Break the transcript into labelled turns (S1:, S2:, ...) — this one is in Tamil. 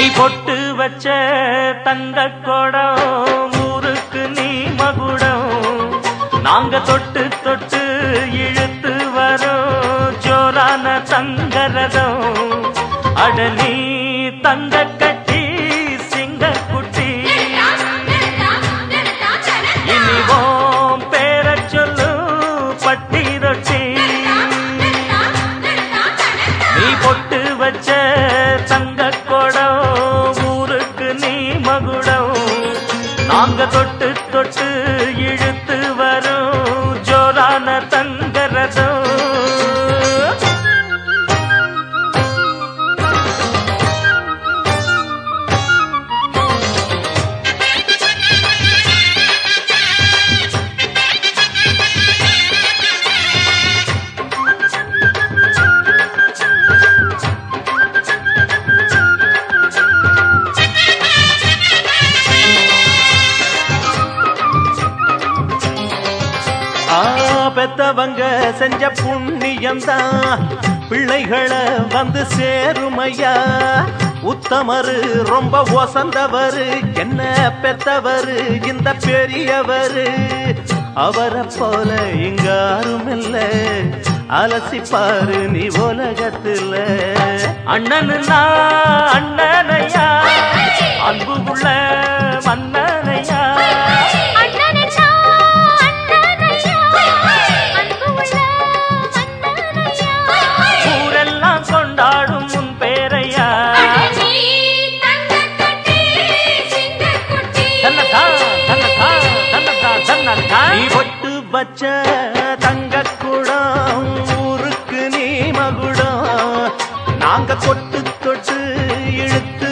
S1: நீ பொட்டு வச்ச தங்க கோடம் ஊருக்கு நீ மகுடம் நாங்க தொட்டு தொட்டு இழுத்து வரோம் ஜோரான தங்கரதம் அட நீ தங்க கட்டி சிங்க குட்டி இனிவோம் பேர சொல்லு பட்டி ரொட்டி நீ பொட்டு வச்ச தங்க கோடம் ஊருக்கு நீ மகுடம் நாங்க தொட்டு தொட்டு இழுத்து வரும் ஜோரான தங்கரதம் பெத்தவங்க செஞ்ச புண்ணியம்தான் பிள்ளைகளை வந்து சேருமையா உத்தமரு ரொம்ப ஒசந்தவரு என்ன பெத்தவரு இந்த பெரியவரு அவரை போல இங்க யாரும் இல்ல அலசிப்பாரு நீ உலகத்துல அண்ணனுன்னா அண்ணனையா அன்பு உள்ள மன்னனையா கொண்டாடும் உன் பேரையா நீ பொட்டு வச்ச தங்க குடம் ஊருக்கு நீ மகுடம் நாங்க தொட்டு தொட்டு இழுத்து